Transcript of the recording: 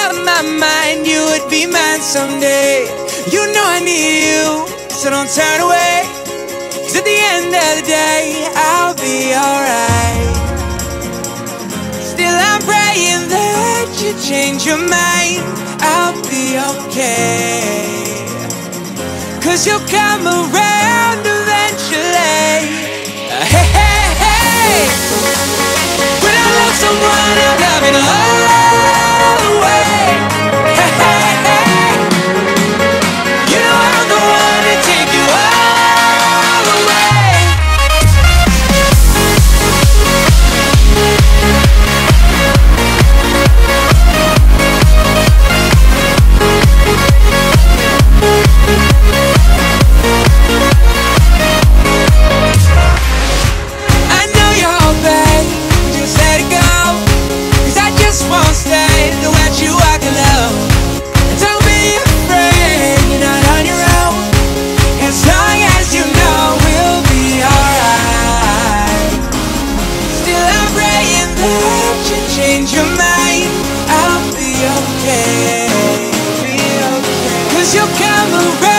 out of my mind, you would be mine someday. You know I need you, so don't turn away. 'Cause at the end of the day, I'll be alright. Still I'm praying that you change your mind. I'll be okay, 'cause you'll come around eventually. Hey, hey, hey. When I love someone, I'm loving all the way. Hey, hey, hey. You know I'm the one to take you all the way. I know you're hoping, just let it go, 'cause I just won't stay to watch you walk alone. And don't be afraid, you're not on your own. As long as you know we'll be alright. Still I'm praying that you change your mind. I'll be okay, 'cause you'll come around